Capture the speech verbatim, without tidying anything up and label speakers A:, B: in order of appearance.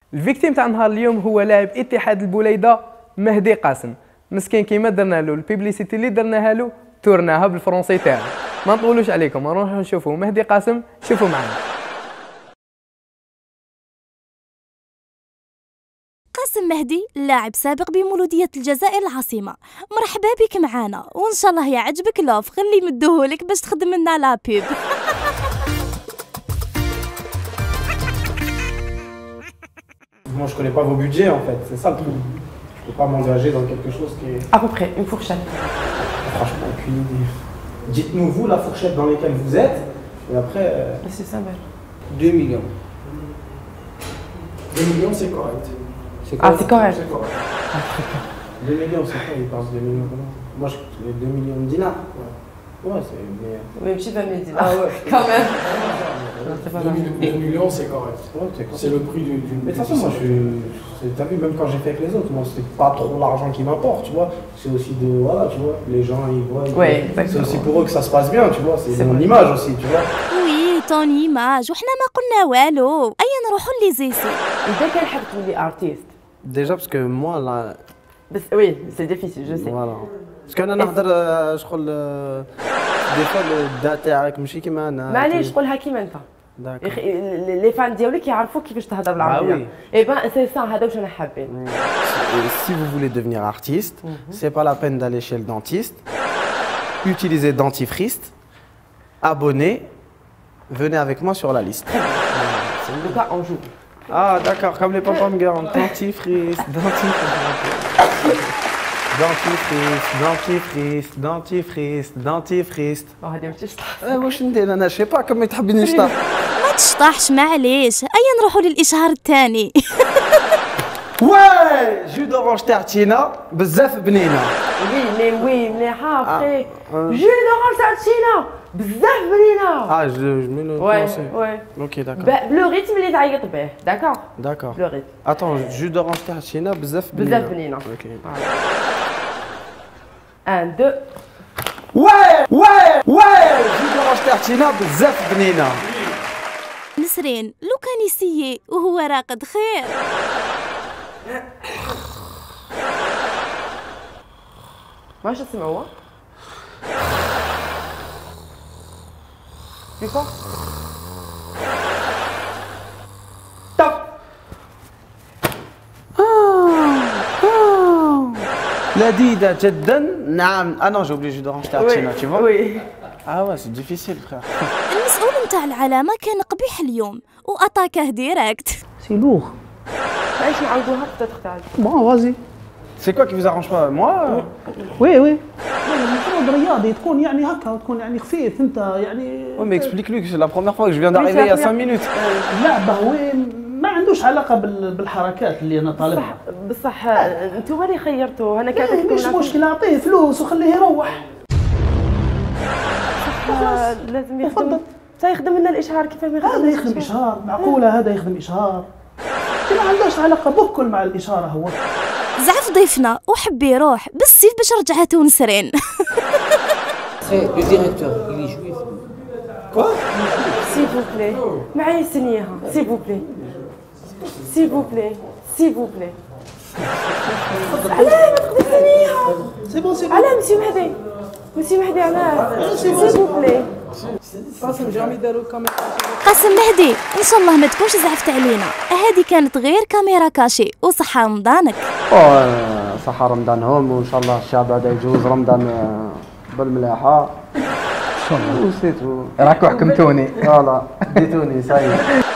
A: الفيكتيم تاع نهار اليوم هو لاعب اتحاد البوليده مهدي قاسم. مسكين كيما درنا له البيبليسيتي اللي درناها له تورناها بالفرنسي تاعو. ما نطولوش عليكم، نروحوا نشوفوا مهدي قاسم. شوفوا معنا.
B: قاسم مهدي لاعب سابق بمولودية الجزائر العاصمة. مرحبا بك معانا، وان شاء الله يعجبك لوف خلي يمدوهولك باش تخدم لنا لا بيب.
C: Moi je connais pas vos budgets en fait, c'est ça le truc. Je peux pas m'engager dans quelque chose qui est...
D: À peu près, une fourchette.
C: Franchement, aucune idée. Dites-nous vous la fourchette dans laquelle vous êtes, et après... Euh...
D: C'est ça, ben.
C: deux millions. deux millions c'est correct.
D: Ah c'est correct.
C: C'est correct. deux millions c'est quoi, ils pensent deux millions comment? Moi je... les deux millions de dinars. Ouais, ouais c'est meilleur.
D: Mais tu vas me dire.
C: Ah ouais.
D: Quand même.
C: deux millions c'est correct. Ouais, c'est le prix d'une... Mais de toute façon moi je suis... T'as vu, même quand j'ai fait avec les autres, moi c'est pas trop l'argent qui m'importe, tu vois. C'est aussi de... Voilà, tu vois, les gens ils voient... Ils
D: ouais,
C: voient. C'est aussi pour eux que ça se passe bien, tu vois. C'est mon image aussi, tu vois.
B: Oui, ton image. وحنا ما قلنا والو. أي نروحوا ليزيسي.
D: إذا كان حاب تولي ارتيست.
C: Déjà parce que moi là...
D: بس oui, c'est difficile, je sais.
C: Voilà. Parce que أنا نهضر شغل... دي فوا الدا تاعك ماشي كيما أنا.
D: معليش قولها كيما أنت.
C: D'accord.
D: لي فان ديالك يعرفوا كيفاش تهضر بالعربيه.
C: Ah oui.
D: اي بان سي سا هذا واش انا حابين.
C: Si vous voulez devenir artiste, c'est pas la peine d'aller chez le dentiste. Utilisez dentifrice. Abonnez. Venez avec moi sur la liste.
D: Le cas on joue.
C: Ah d'accord, comme les pom-pom girls. Dentifrice, dentifrice. dentifrice, dentifrice, dentifrice, dentifrice.
D: هذه ماشي صح.
C: واش ندير انا شي با كما تحبي نشطح.
B: ما تشطحش معليش. أي نروحوا للإشهار الثاني.
C: واي جو دورانج تاع تينا بزاف بنينه.
D: وي مي وي مليحه افري. جو دورانج تاع تينا بزاف بنينه.
C: اه جو جو مي
D: وي وي.
C: اوكي داكور.
D: بلو ريتم اللي تعيط به، داكور.
C: داكور.
D: بلو ريتم.
C: اتون جو دورانج تاع تينا بزاف بنينه.
D: بزاف بنينه.
C: اوكي.
D: واحد اثنين.
C: واي واي واي جو دورانج تاع تينا بزاف بنينه.
B: نسرين لو كان يسيي وهو راقد خير.
D: واش تسمعوا؟ كيفاه؟ طب
C: لذيذة جدا. نعم انا جو اوبليجي دورانج تاع تينا tu vois.
D: وي.
C: اه وا سي ديفيسيل فرير.
B: المسؤول نتاع العلامة كان قبيح اليوم وأطاكه ديريكت.
E: سي لوغ.
D: علاش نعاودوها بتاتر تاع
E: بون فازي.
C: سي كوا كي vous arrange pas moi.
E: وي وي. المفروض رياضي تكون يعني هكا وتكون يعني خفيف انت يعني.
C: وي مي اكسبليك لو c'est la première fois que je viens d'arriver il y a cinq minutes.
E: اللعبه هو ما عندوش علاقه بالحركات اللي انا طالبها.
D: بصح بصح انتوما اللي خيرتوه انا كاتب
E: مش مشكله اعطيه فلوس وخليه يروح.
D: لازم يخدم. تا يخدم لنا الاشهار كيف ما يخدم.
E: هذا يخدم اشهار معقوله هذا يخدم اشهار. ما عندوش علاقه بكل مع الاشاره هو.
B: زعف ضيفنا وحب يروح بالسيف باش رجعته نسرين.
F: Le directeur, il est juif.
C: Quoi?
D: S'il vous plaît. معايا سنيها. S'il vous plaît. S'il vous plaît. S'il vous plaît. علاه ما تقدرش سنيها.
E: سي بون سي بون.
D: علاه مسيو مهدي. مسيو مهدي علاه. S'il vous plaît.
A: قاسم جامي داروا الكاميرا.
B: قاسم مهدي ان شاء الله ما تكونش زعفت علينا. هذه كانت غير كاميرا كاشي وصحة رمضانك.
C: صحة رمضانهم وان شاء الله الشعب هذا يجوز رمضان بالملاحة. ان شاء الله. وسيتو.
A: راكو حكمتوني.
C: فوالا ديتوني صايي.